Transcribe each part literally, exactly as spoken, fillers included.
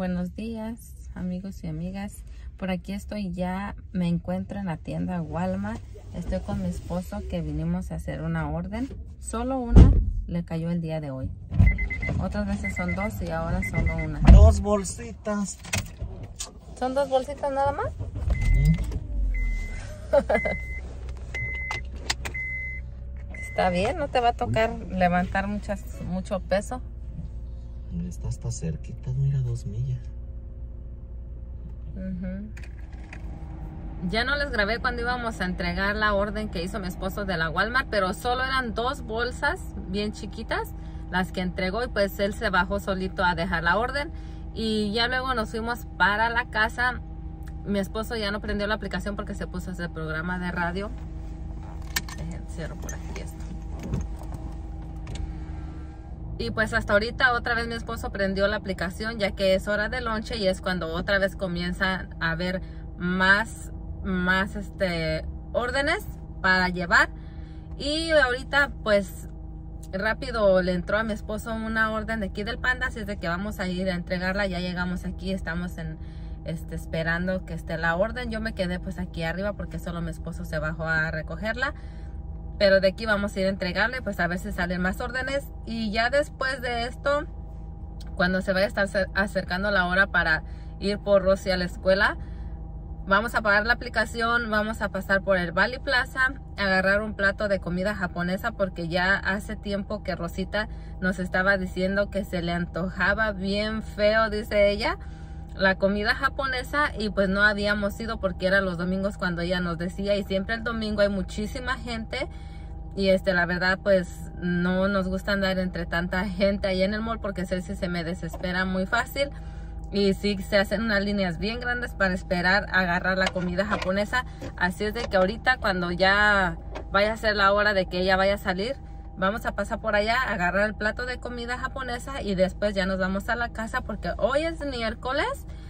buenos días, amigos y amigas. Por aquí estoy ya, me encuentro en la tienda Walmart. Estoy con mi esposo que vinimos a hacer una orden. Solo una le cayó el día de hoy. Otras veces son dos y ahora solo una. Dos bolsitas. ¿Son dos bolsitas nada más? Está bien, no te va a tocar levantar muchas, mucho peso. Está hasta cerquita, mira, dos millas. Uh-huh. Ya no les grabé cuando íbamos a entregar la orden que hizo mi esposo de la Walmart, pero solo eran dos bolsas bien chiquitas las que entregó y pues él se bajó solito a dejar la orden y ya luego nos fuimos para la casa. Mi esposo ya no prendió la aplicación porque se puso a hacer programa de radio. Dejen, cierro por aquí esto. Y pues hasta ahorita otra vez mi esposo prendió la aplicación ya que es hora de lonche y es cuando otra vez comienzan a haber más, más este, órdenes para llevar. Y ahorita pues rápido le entró a mi esposo una orden de aquí del Panda, así es de que vamos a ir a entregarla. Ya llegamos aquí, estamos en, este, esperando que esté la orden. Yo me quedé pues aquí arriba porque solo mi esposo se bajó a recogerla. Pero de aquí vamos a ir a entregarle, pues a ver si salen más órdenes. Y ya después de esto, cuando se vaya a estar acercando la hora para ir por Rosy a la escuela, vamos a pagar la aplicación, vamos a pasar por el Valley Plaza, agarrar un plato de comida japonesa, porque ya hace tiempo que Rosita nos estaba diciendo que se le antojaba bien feo, dice ella, la comida japonesa, y pues no habíamos ido porque eran los domingos cuando ella nos decía, y siempre el domingo hay muchísima gente y este la verdad pues no nos gusta andar entre tanta gente ahí en el mall porque sé si se me desespera muy fácil y sí se hacen unas líneas bien grandes para esperar a agarrar la comida japonesa. Así es de que ahorita cuando ya vaya a ser la hora de que ella vaya a salir, vamos a pasar por allá, agarrar el plato de comida japonesa y después ya nos vamos a la casa porque hoy es miércoles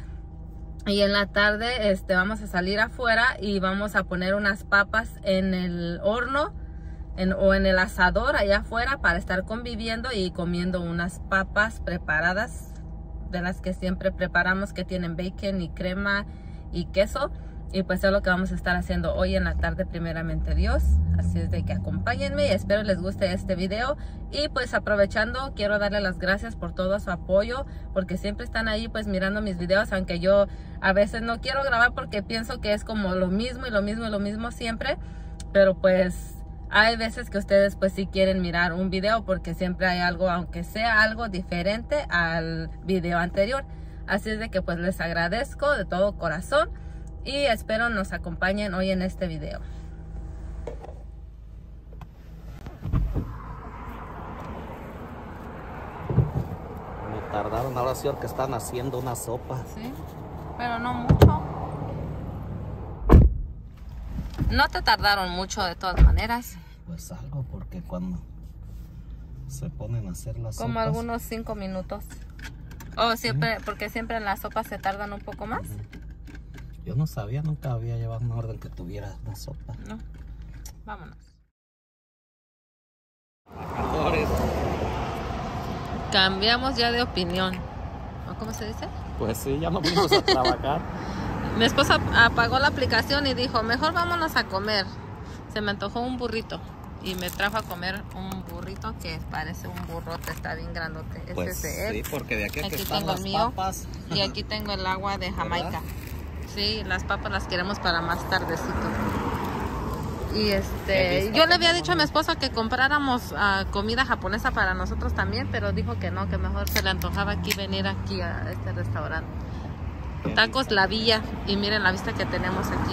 y en la tarde este, vamos a salir afuera y vamos a poner unas papas en el horno en, o en el asador allá afuera para estar conviviendo y comiendo unas papas preparadas de las que siempre preparamos, que tienen bacon y crema y queso. Y pues es lo que vamos a estar haciendo hoy en la tarde, primeramente Dios. Así es de que acompáñenme y espero les guste este video. Y pues aprovechando, quiero darle las gracias por todo su apoyo, porque siempre están ahí pues mirando mis videos, aunque yo a veces no quiero grabar porque pienso que es como lo mismo y lo mismo y lo mismo siempre. Pero pues hay veces que ustedes pues sí quieren mirar un video porque siempre hay algo, aunque sea algo diferente al video anterior. Así es de que pues les agradezco de todo corazón. Y espero nos acompañen hoy en este video. Me tardaron, ahora sí que están haciendo una sopa. Sí, pero no mucho. No te tardaron mucho de todas maneras. Pues algo, porque cuando se ponen a hacer las Como sopas, algunos cinco minutos. Oh, siempre, porque siempre en las sopas se tardan un poco más. yo no sabía, nunca había llevado una orden que tuviera una sopa. No, vámonos. Cambiamos ya de opinión. ¿O cómo se dice? Pues sí, ya no fuimos a trabajar. Mi esposa apagó la aplicación y dijo, mejor vámonos a comer. Se me antojó un burrito y me trajo a comer un burrito que parece un burrote, está bien grandote. Este Pues es de él. sí, porque de aquí, Aquí que están tengo las el mío papas. y aquí tengo el agua de Jamaica. ¿Verdad? Sí, las papas las queremos para más tardecito. Y He este, visto yo le había cómo dicho a mi esposa que compráramos uh, comida japonesa para nosotros también, pero dijo que no, que mejor se le antojaba aquí venir aquí a este restaurante. Tacos La Villa, y miren la vista que tenemos aquí.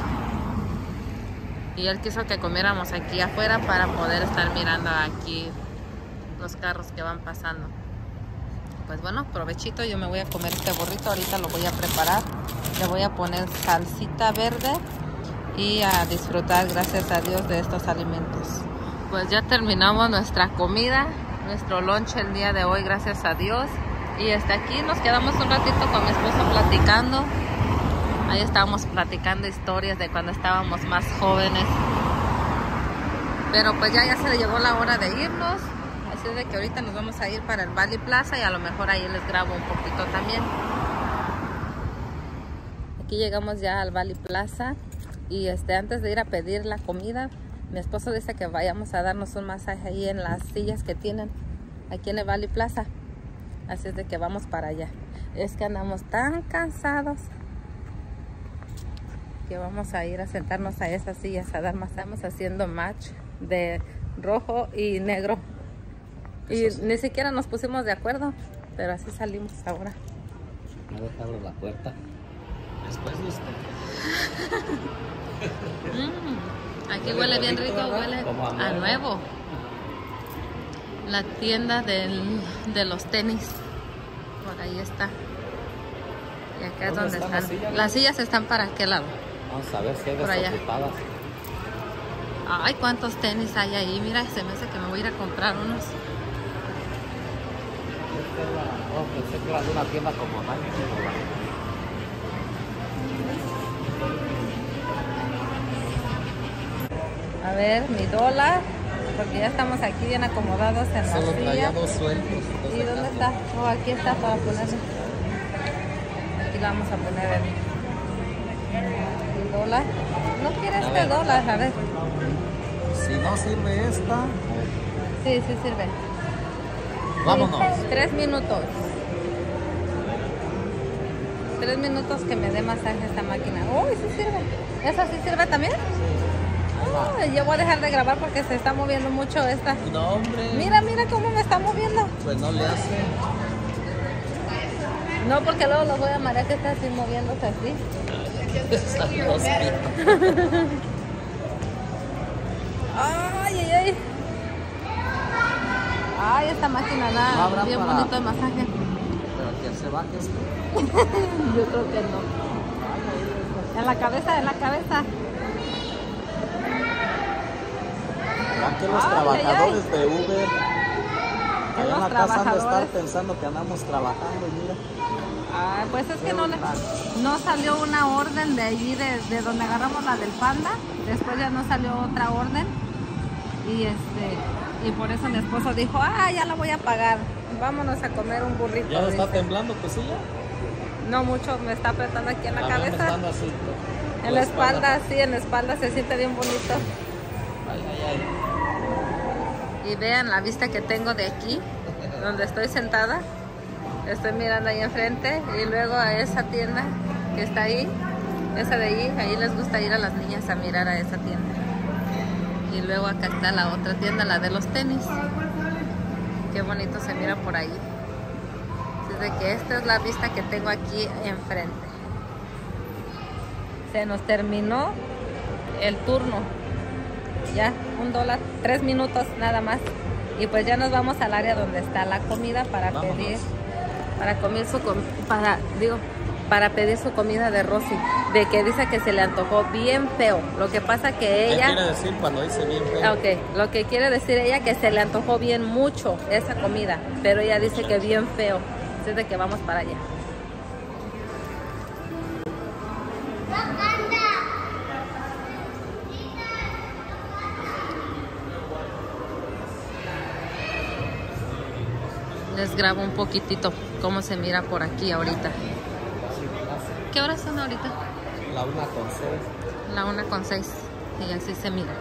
Y él quiso que comiéramos aquí afuera para poder estar mirando aquí los carros que van pasando. Pues bueno, provechito, yo me voy a comer este burrito, ahorita lo voy a preparar. Le voy a poner salsita verde y a disfrutar, gracias a Dios, de estos alimentos. Pues ya terminamos nuestra comida, nuestro lunch el día de hoy, gracias a Dios. Y hasta aquí nos quedamos un ratito con mi esposo platicando. Ahí estábamos platicando historias de cuando estábamos más jóvenes. Pero pues ya, ya se llegó la hora de irnos. Así de que ahorita nos vamos a ir para el Valley Plaza y a lo mejor ahí les grabo un poquito también. aquí llegamos ya al Valley Plaza. Y este, antes de ir a pedir la comida, mi esposo dice que vayamos a darnos un masaje ahí en las sillas que tienen aquí en el Valley Plaza. Así es de que vamos para allá. Es que andamos tan cansados que vamos a ir a sentarnos a esas sillas a dar masaje. Estamos haciendo match de rojo y negro. Y sí, ni siquiera nos pusimos de acuerdo, pero así salimos ahora. No dejarlo la puerta. Después listo. mm, aquí huele bien rico, huele a nuevo. La tienda del, de los tenis. Por ahí está. Y acá es donde están. Las sillas? las sillas están para aquel lado. Vamos a ver si hay por allá. desocupadas. Ay, cuántos tenis hay ahí. Mira, se me hace que me voy a ir a comprar unos. Oh, pensé que era de una tienda como Nike. A ver, mi dólar. Porque ya estamos aquí bien acomodados en la Solo silla. traía dos sueltos. ¿Y dónde está? Oh, aquí está para ponerlo. Aquí lo vamos a poner el, el dólar. No quiere este ver. dólar, a ver. Si no sirve esta. Sí, sí sirve. Vámonos. Sí, tres minutos. Tres minutos que me dé masaje esta máquina. Uy, sí sirve. ¿Esa sí sirve también? Oh, yo voy a dejar de grabar porque se está moviendo mucho esta. No, hombre. Mira, mira cómo me está moviendo. Pues no le hace. No, porque luego los voy a marear que está así moviéndose así. Ay, ay, ay. Ay, esta máquina da no bien para... bonito el masaje. Pero que se baje esto. Yo creo que no. En la cabeza, en la cabeza. Ya que los ay, trabajadores ay, ay. de Uber allá en la casa han de estar pensando que andamos trabajando y mira. Ah, pues es que no, le, no salió una orden de allí, de, de donde agarramos la del Panda. Después ya no salió otra orden. Y este y por eso mi esposo dijo, ah, ya la voy a pagar. Vámonos a comer un burrito. ¿Ya no está temblando tu silla? No mucho, me está apretando aquí en la, la cabeza. Así, en la espalda, espalda, sí, en la espalda se siente bien bonito. Ay, ay, ay. Y vean la vista que tengo de aquí, donde estoy sentada. Estoy mirando ahí enfrente y luego a esa tienda que está ahí, esa de ahí, ahí les gusta ir a las niñas a mirar a esa tienda. Y luego acá está la otra tienda, la de los tenis. Qué bonito se mira por ahí. Desde que esta es la vista que tengo aquí enfrente. Se nos terminó el turno. Ya, un dólar, tres minutos nada más. Y pues ya nos vamos al área donde está la comida para Vámonos. pedir, para comer su com para, digo, para pedir su comida de Rosy, de que dice que se le antojó bien feo. Lo que pasa que ella... ¿Qué quiere decir cuando dice bien feo? Ok, lo que quiere decir ella que se le antojó bien mucho esa comida, pero ella dice que bien feo. Así es de que vamos para allá. Les grabo un poquitito cómo se mira por aquí ahorita. ¿Qué horas son ahorita? La una con seis. La una con seis. Y así se mira.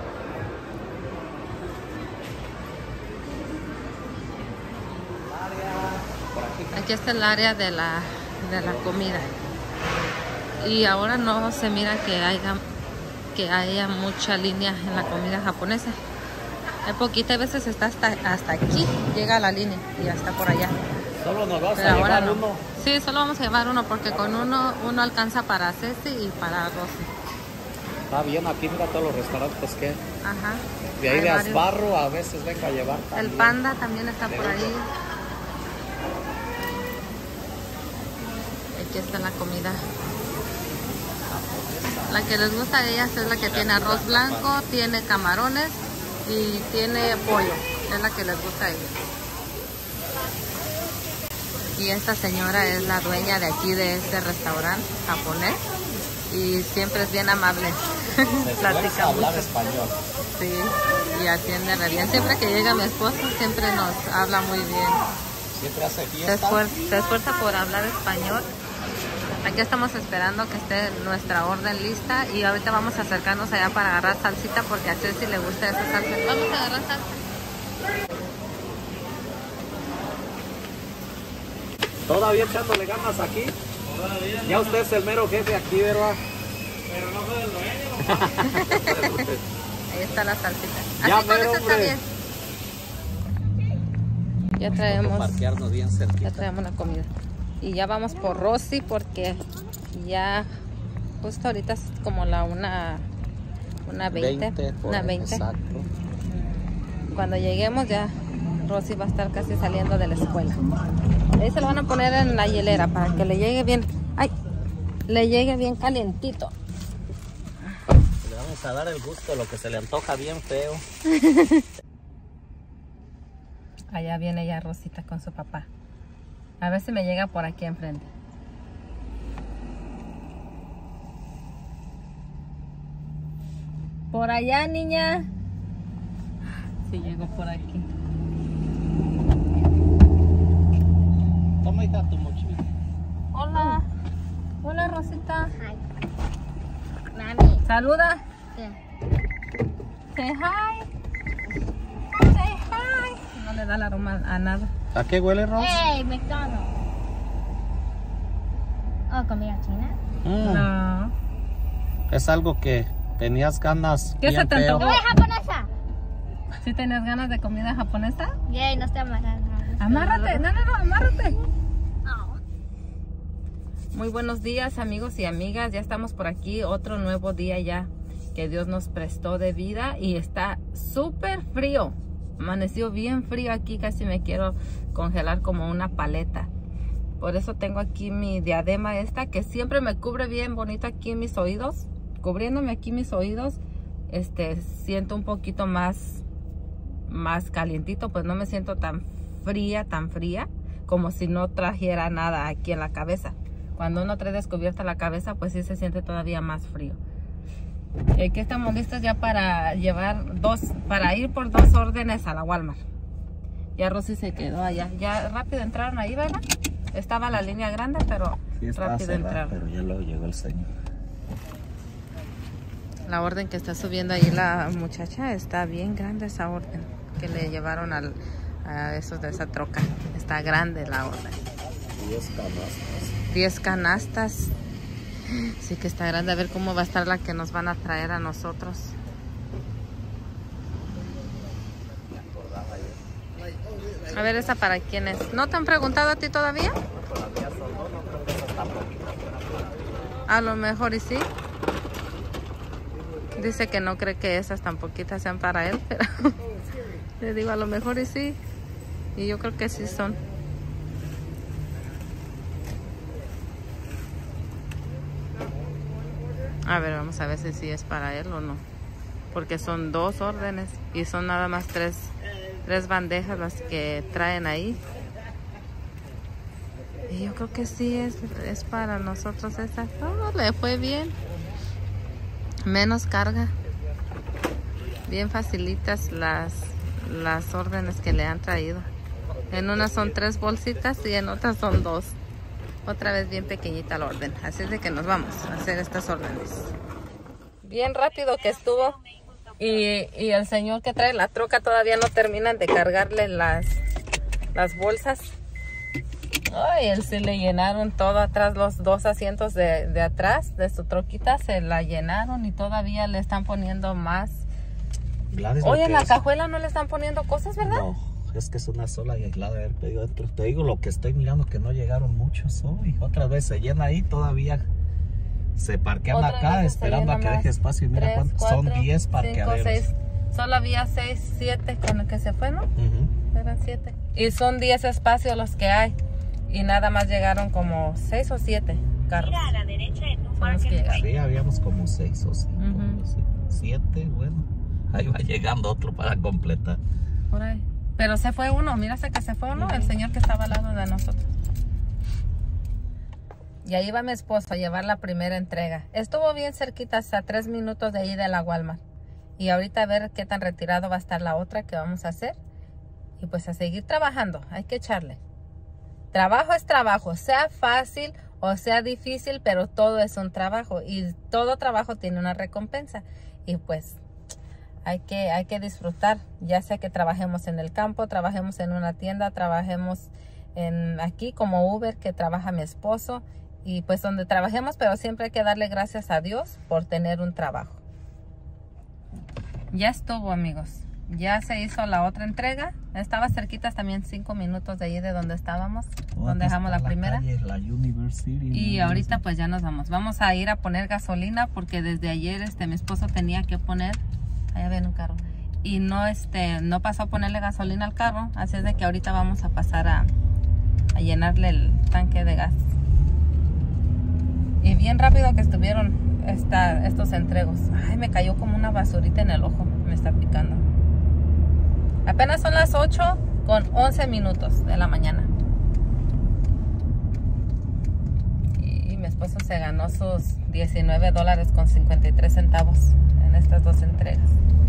Aquí está el área de la, de la comida. Y ahora no se mira que haya, que haya mucha línea en la comida japonesa. Hay poquita, a veces está hasta, hasta aquí, llega la línea y ya está por allá. Solo nos vas Pero a ahora llevar no. uno. Sí, solo vamos a llevar uno porque con uno uno alcanza para Ceci y para Rosy. Está bien, aquí mira todos los restaurantes que Ajá. de ahí hay de Asbarro a veces vengo a llevar también. El Panda también está por ahí. Aquí está la comida. La que les gusta a ellas es la que tiene arroz blanco, tiene camarones y tiene pollo. Es la que les gusta a ellos. Y esta señora es la dueña de aquí de este restaurante japonés y siempre es bien amable. Platica hablar español. Sí, y atiende re bien. Siempre que llega mi esposo siempre nos habla muy bien. Siempre hace fiesta. Se esfuerza, se esfuerza por hablar español Aquí estamos esperando que esté nuestra orden lista y ahorita vamos a acercarnos allá para agarrar salsita porque a Ceci le gusta esa salsa. Vamos a agarrar salsa. Todavía echándole ganas aquí. Todavía. Ya usted es el mero jefe aquí, ¿verdad? Pero no soy el dueño. Ahí está la salsita. Ya Así con mero, eso está hombre. bien. Ya traemos, Parquearnos bien cerquita. ya traemos la comida. Y ya vamos por Rosy porque ya justo ahorita es como la una, una veinte, veinte, una por- veinte. Exacto. Cuando lleguemos ya Rosy va a estar casi saliendo de la escuela. Ahí se lo van a poner en la hielera para que le llegue bien, ay, le llegue bien calientito. Le vamos a dar el gusto, lo que se le antoja bien feo. Allá viene ya Rosita con su papá. A ver si me llega por aquí enfrente. Por allá, niña. Sí, llegó por aquí. Toma, hija, tu mochila. Hola. Hola, Rosita. Hi. Mami. Saluda. Yeah. Say hi. Say hi. No le da la aroma a nada. ¿A qué huele, Ros? Hey, McDonald's. Oh, comida china. Mm, No. Es algo que tenías ganas. ¿Qué bien se te feo. antojó? ¿Comida japonesa? ¿Sí tenías ganas de comida japonesa? Yay, no estoy amarrada. Amárrate. No, no, no, amárrate. Oh. Muy buenos días, amigos y amigas. Ya estamos por aquí, otro nuevo día ya que Dios nos prestó de vida y está súper frío. Amaneció bien frío aquí, casi me quiero congelar como una paleta. Por eso tengo aquí mi diadema esta que siempre me cubre bien bonito aquí en mis oídos. Cubriéndome aquí mis oídos, este, siento un poquito más, más calientito, pues no me siento tan fría, tan fría, como si no trajera nada aquí en la cabeza. Cuando uno trae descubierta la cabeza, pues sí se siente todavía más frío. Aquí estamos listos ya para llevar dos, para ir por dos órdenes a la Walmart. Ya Rosy se quedó allá. Ya rápido entraron ahí, ¿verdad? Estaba la línea grande, pero Sí, estaba rápido cerrada, entraron. pero ya luego llegó el señor. La orden que está subiendo ahí la muchacha está bien grande, esa orden que le llevaron al, a esos de esa troca. Está grande la orden. diez canastas. diez canastas. Sí que está grande. A ver cómo va a estar la que nos van a traer a nosotros. A ver, esa para quién es. ¿No te han preguntado a ti todavía? Todavía son dos, no creo que esas tan poquitas. A lo mejor y sí. Dice que no cree que esas tan poquitas sean para él, pero le digo a lo mejor y sí. Y yo creo que sí son. A ver, vamos a ver si sí es para él o no. Porque son dos órdenes y son nada más tres, tres bandejas las que traen ahí. Y yo creo que sí es, es para nosotros esa. No, le fue bien. Menos carga. Bien facilitas las, las órdenes que le han traído. En una son tres bolsitas y en otras son dos. Otra vez bien pequeñita la orden. Así es de que nos vamos a hacer estas órdenes. Bien rápido que estuvo. Y, y el señor que trae la troca todavía no terminan de cargarle las, las bolsas. Ay, él sí le llenaron todo atrás, los dos asientos de, de atrás de su troquita se la llenaron y todavía le están poniendo más. Gladys, Oye, lo en que la es- cajuela no le están poniendo cosas, ¿verdad? No, es que es una sola y aislada de haber pedido dentro. Te digo lo que estoy mirando, que no llegaron muchos hoy. Otra vez se llena ahí, todavía se parquean Otra acá vez se esperando a llena que más. deje espacio. Y mira Tres, cuántos cuatro, son, diez cinco, parqueaderos. seis. Solo había seis, siete con el que se fue, ¿no? Ujú. Eran siete. Y son diez espacios los que hay. Y nada más llegaron como seis o siete carros. Mira a la derecha en un Son los que parque. llegaron. Sí, habíamos como seis o cinco, Ujú. sí, siete, bueno. Ahí va llegando otro para completar. Por ahí. Pero se fue uno, mira hasta que se fue uno, el señor que estaba al lado de nosotros. Y ahí va mi esposo a llevar la primera entrega. Estuvo bien cerquita, hasta tres minutos de ahí de la Walmart. Y ahorita a ver qué tan retirado va a estar la otra que vamos a hacer. Y pues a seguir trabajando, hay que echarle. Trabajo es trabajo, sea fácil o sea difícil, pero todo es un trabajo y todo trabajo tiene una recompensa. Y pues hay que, hay que disfrutar, ya sea que trabajemos en el campo, trabajemos en una tienda, trabajemos en aquí como Uber, que trabaja mi esposo, y pues donde trabajemos, pero siempre hay que darle gracias a Dios por tener un trabajo. Ya estuvo, amigos. Ya se hizo la otra entrega. Estaba cerquitas también, cinco minutos de ahí de donde estábamos, Oh, donde dejamos la, la primera. Calle, la University, Y ¿no? ahorita pues ya nos vamos. Vamos a ir a poner gasolina porque desde ayer este mi esposo tenía que poner, allá viene un carro, y no este no pasó a ponerle gasolina al carro, así es de que ahorita vamos a pasar a, a llenarle el tanque de gas. Y bien rápido que estuvieron esta, estos entregos. Ay, me cayó como una basurita en el ojo, me está picando. Apenas son las ocho con once minutos de la mañana. Y mi esposo se ganó sus diecinueve dólares con cincuenta y tres centavos en estas dos entregas.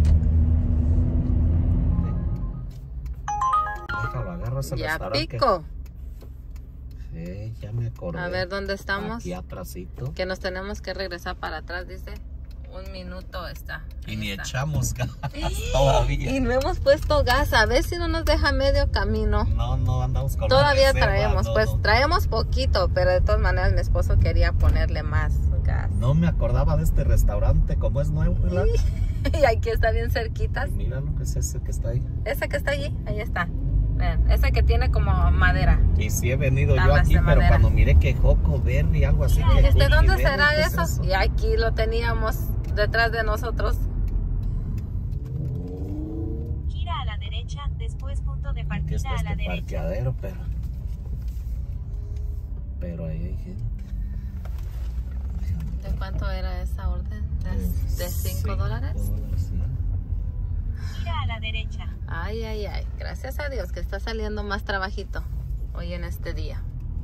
Déjalo, agarra ese Ya restaurante. pico. Sí, ya me acordé. A ver dónde estamos. Aquí atrásito. Que nos tenemos que regresar para atrás, dice. Un minuto está. Y Ahí ni está. echamos gas todavía. Y no hemos puesto gas. A ver si no nos deja medio camino. No, no andamos con la Todavía reserva, traemos, no, pues no. traemos poquito, pero de todas maneras mi esposo quería ponerle más gas. No me acordaba de este restaurante, como es nuevo, ¿verdad? Y aquí está bien cerquitas. Y mira lo que es ese que está ahí. Ese que está allí, ahí está. Vean, ese que tiene como madera. Y sí he venido yo Tablas aquí, de pero madera. cuando miré que Joco Berry, algo así. que Este, ¿dónde Cookie será Berry, ¿qué es eso? Y aquí lo teníamos detrás de nosotros. Gira a la derecha, después punto de Aquí partida está a este la derecha. parqueadero, pero... Pero ahí hay gente. ¿De cuánto era esa orden? ¿De cinco dólares? Sí. Gira a la derecha. Ay, ay, ay. Gracias a Dios que está saliendo más trabajito hoy en este día.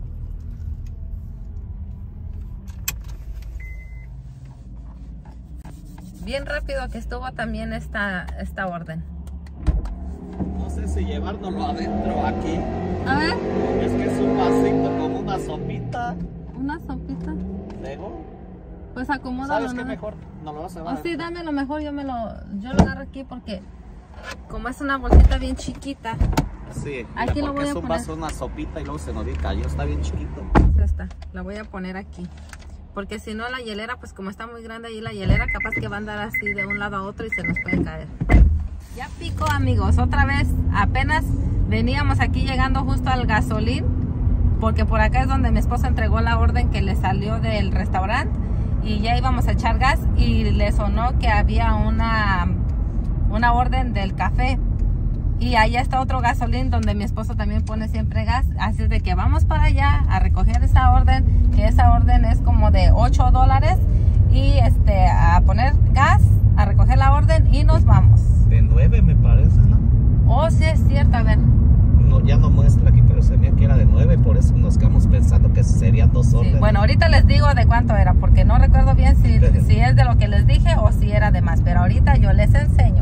Bien rápido que estuvo también esta, esta orden. No sé si llevárnoslo adentro aquí. A ver, Es que es un vasito con una sopita. una sopita. Luego, Pues acomódalo. ¿sabes qué ¿no? mejor? No lo vas a O llevar. sí, dámelo mejor, yo me lo, yo lo agarro aquí porque como es una bolsita bien chiquita, Sí, Aquí mira, lo porque voy a es un poner. vaso, una sopita y luego se nos cayó, está bien chiquito. es esta, la voy a poner aquí. Porque si no la hielera, pues como está muy grande ahí la hielera, capaz que va a andar así de un lado a otro y se nos puede caer. Ya picó, amigos, otra vez. Apenas veníamos aquí llegando justo al gasolín, porque por acá es donde mi esposo entregó la orden que le salió del restaurante. Y ya íbamos a echar gas y le sonó que había una, una orden del café. Y allá está otro gasolín donde mi esposo también pone siempre gas. Así es de que vamos para allá a recoger esa orden, que esa orden es como de ocho dólares. Y este a poner gas, a recoger la orden y nos vamos. De nueve me parece, ¿no? Oh, sí es cierto, a ver. No, ya no muestra aquí, pero se veía que era de nueve, por eso nos quedamos pensando que serían dos Sí, órdenes. bueno, ahorita les digo de cuánto era, porque no recuerdo bien si, si es de lo que les dije o si era de más. Pero ahorita yo les enseño.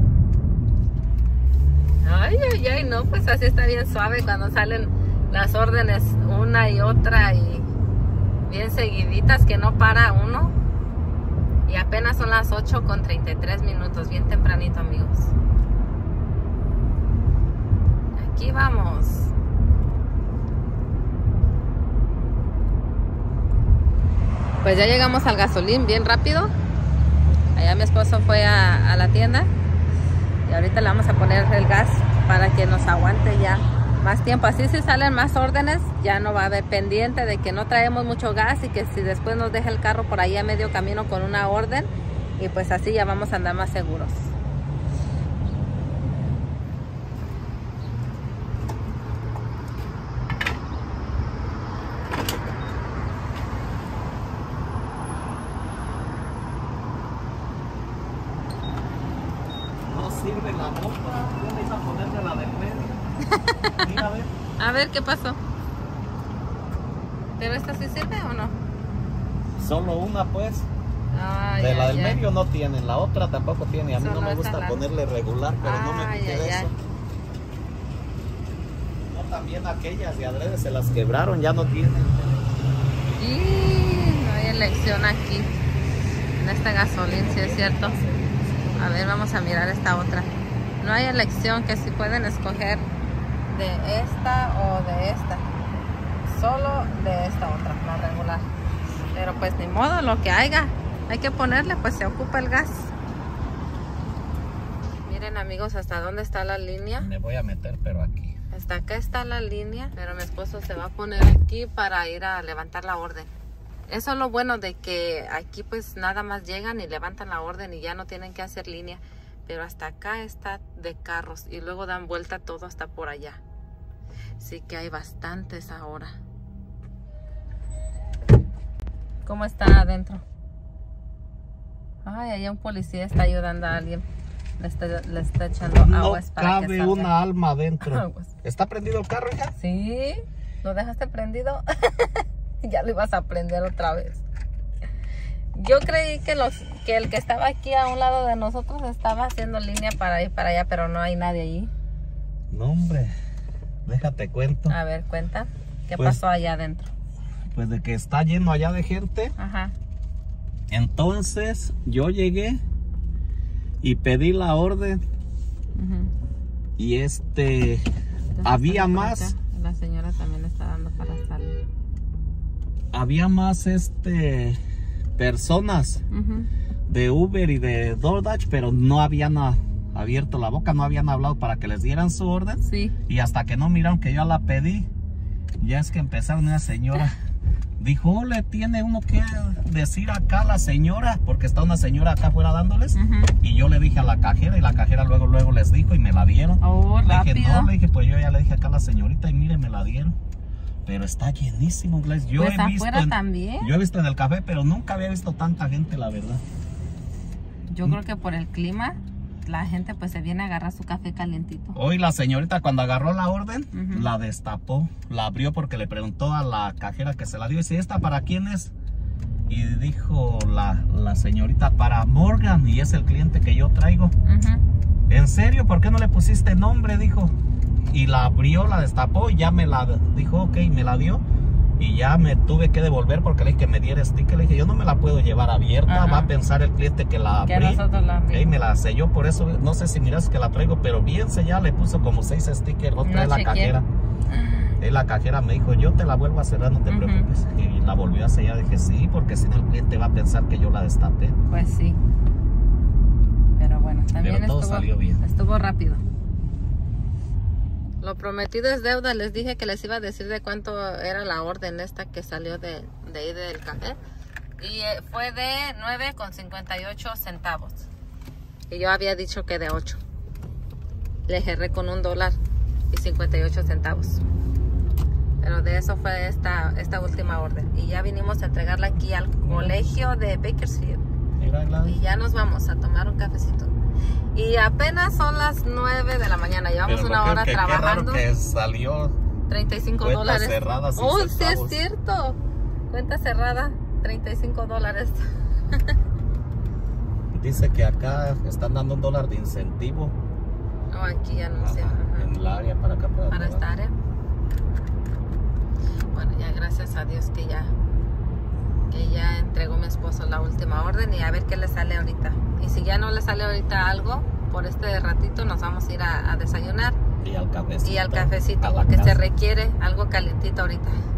Ay, ay, ay, no, pues así está bien suave cuando salen las órdenes una y otra y bien seguiditas que no para uno. Y apenas son las ocho con treinta y tres minutos, bien tempranito, amigos. Aquí vamos. Pues ya llegamos al gasolín bien rápido. Allá mi esposo fue a, a la tienda. Y ahorita le vamos a poner el gas para que nos aguante ya más tiempo. Así si salen más órdenes, ya no va a haber pendiente de que no traemos mucho gas y que si después nos deja el carro por ahí a medio camino con una orden. Y pues así ya vamos a andar más seguros. No sirve la bomba, yo me iba a ponerle la del medio. Mira, a ver. A ver qué pasó. ¿Pero esta sí sirve o no? Solo una, pues. Ay, De la ay, del ay. medio no tienen, la otra tampoco tiene. A mí Solo no me esa gusta la- ponerle regular, pero no me Ay, fijé ay, de ay. eso. No, también aquellas de adrede se las quebraron, ya no tienen. Y no hay elección aquí. En esta gasolina, si es cierto. A ver, vamos a mirar esta otra. No hay elección, que si pueden escoger de esta o de esta. Solo de esta otra, la regular. Pero pues ni modo, lo que haya. Hay que ponerle, pues se ocupa el gas. Miren amigos, hasta dónde está la línea. Me voy a meter, pero aquí. Hasta acá está la línea, pero mi esposo se va a poner aquí para ir a levantar la orden. Eso es lo bueno de que aquí pues nada más llegan y levantan la orden y ya no tienen que hacer línea. Pero hasta acá está de carros y luego dan vuelta todo hasta por allá. Así que hay bastantes ahora. ¿Cómo está adentro? Ay, allá un policía está ayudando a alguien. Le está, le está echando No aguas para que cabe salga. una alma adentro. Aguas. ¿Está prendido el carro, hija? Sí, ¿lo dejaste prendido? Ya lo ibas a prender otra vez. Yo creí que, los, que el que estaba aquí a un lado de nosotros estaba haciendo línea para ir para allá, pero no hay nadie allí. No, hombre. Déjate cuento. A ver, cuenta. ¿Qué Pues- pasó allá adentro? Pues de que está lleno allá de gente. Ajá. Entonces yo llegué y pedí la orden. Ujú. Y este... Entonces, había por más. acá, la señora también está dando para salir. Había más este... personas Ujú. de Uber y de DoorDash, pero no habían ah, abierto la boca, no habían hablado para que les dieran su orden. Sí. Y hasta que no miraron que yo la pedí, ya es que empezaron una señora. Dijo, "Oh, le tiene uno que decir acá a la señora", porque está una señora acá afuera dándoles. Ujú. Y yo le dije a la cajera y la cajera luego luego les dijo y me la dieron. Oh, Le dije, rápido. no, le dije, pues yo ya le dije acá a la señorita y mire, me la dieron. Pero está llenísimo, Gladys. Yo Pues he visto afuera en- también. Yo he visto en el café, pero nunca había visto tanta gente, la verdad. Yo creo que por el clima, la gente pues se viene a agarrar su café calientito. Hoy la señorita cuando agarró la orden, Ujú. la destapó, la abrió porque le preguntó a la cajera que se la dio. Y dice, ¿esta para quién es? Y dijo la, la señorita, para Morgan, y es el cliente que yo traigo. Ujú. ¿En serio? ¿Por qué no le pusiste nombre? Dijo. Y la abrió, la destapó y ya me la dijo, ok, me la dio. Y ya me tuve que devolver porque le dije que me diera sticker. Le dije, yo no me la puedo llevar abierta. Ajá. Va a pensar el cliente que la Que abrí. nosotros la abrimos. Y me la selló, por eso no sé si miras que la traigo, pero bien sellada, le puso como seis stickers. No trae No la chequeé. cajera. Y la cajera me dijo, yo te la vuelvo a cerrar, no te Ujú. preocupes. Y la volvió a sellar. Dije, sí, porque si no el cliente va a pensar que yo la destapé. Pues sí. Pero bueno, también Pero todo estuvo, salió bien. estuvo rápido. Lo prometido es deuda. Les dije que les iba a decir de cuánto era la orden esta que salió de, de ahí del café. Y eh, fue de nueve con cincuenta y ocho centavos. Y yo había dicho que de ocho. Le erré con un dólar y cincuenta y ocho centavos. Pero de eso fue esta, esta última orden. Y ya vinimos a entregarla aquí al colegio de Bakersfield. Mira, Gladys. Y ya nos vamos a tomar un cafecito. Y apenas son las nueve de la mañana. Llevamos Pero una creo hora que trabajando. Qué raro que salió. treinta y cinco Cuenta dólares. cerrada, sin Oh, sí es centavos. cierto. Cuenta cerrada, treinta y cinco dólares. Dice que acá están dando un dólar de incentivo. Oh, aquí anuncian. Ajá, Ajá. en el área para acá. Para, Para esta área. Bueno, ya gracias a Dios que ya que ya entregó mi esposo la última orden y a ver qué le sale ahorita. Y si ya no le sale ahorita algo, por este ratito nos vamos a ir a, a desayunar Y al cafecito. y al cafecito, a la porque se casa. requiere algo calientito ahorita.